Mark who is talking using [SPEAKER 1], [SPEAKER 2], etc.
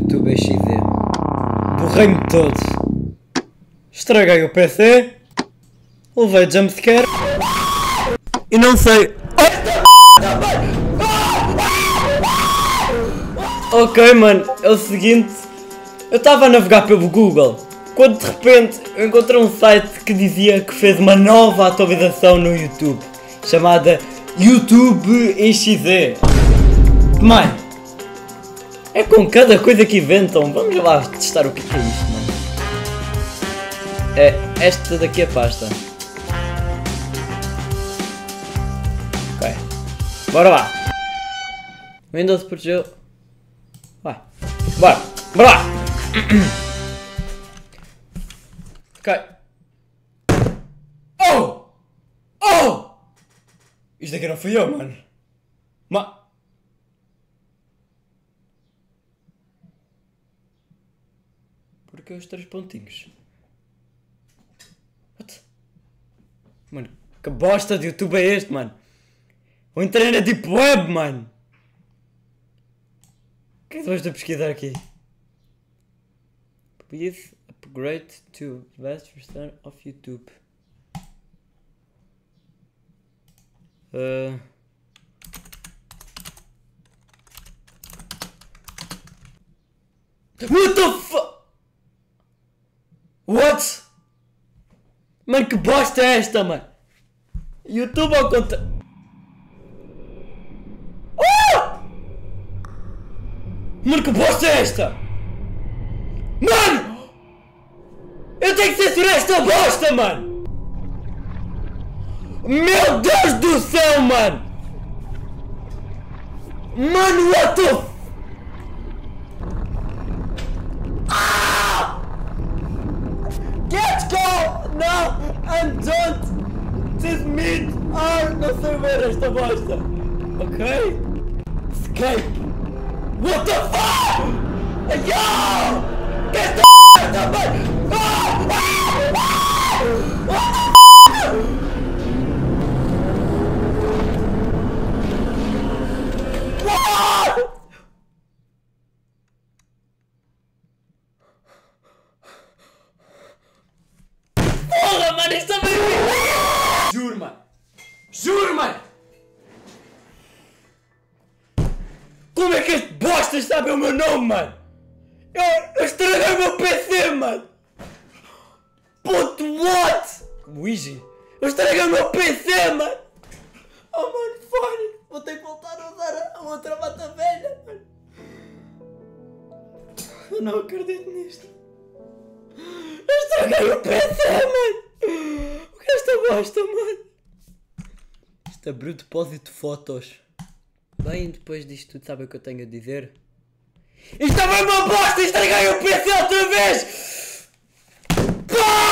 [SPEAKER 1] YouTube XD. Borrei-me todo. Estraguei o PC. Levei jumpscare. E não sei. Ok, mano, é o seguinte. Eu estava a navegar pelo Google, quando de repente eu encontrei um site que dizia que fez uma nova atualização no YouTube, chamada YouTube XD. Mano, é com cada coisa que inventam. Vamos lá testar o que é isto, mano. É esta daqui a pasta. Ok, bora lá. Windows protegeu. Vai, bora, bora lá. Ok. Oh! Oh! Isto aqui não fui eu, mano. Porque os 3 pontinhos? What? Mano, que bosta de YouTube é este, mano? Vou entrar na Deep Web, mano. O que é que vais a pesquisar aqui? Please upgrade to best version of YouTube. What the fuck? What? Mano, que bosta é esta, mano? YouTube ao contrário. Mano, que bosta é esta? Mano! Eu tenho que censurar esta bosta, mano! Meu Deus do céu, mano! Mano, what the f... Get go! No! And don't! Dismiss! Não sei ver esta bosta! Ok? Escape! What the fuck? Yo! Get the f***, mano! Porra, mano, isto é bem... Juro, mano! Juro, mano! Como é que este bosta sabe o meu nome, mano? Eu estraguei o meu PC, mano! Puto, what? Luigi, eu estraguei o meu PC, mano! Oh, mano, fone! Vou ter que voltar a usar a outra bata velha, mano! Eu não acredito nisto! Eu estraguei o PC, mano! O que é esta bosta, mano? Isto abriu o depósito de fotos. Bem, depois disto tudo, sabe o que eu tenho a dizer? Isto também é uma bosta! Estraguei o PC outra vez! Pá!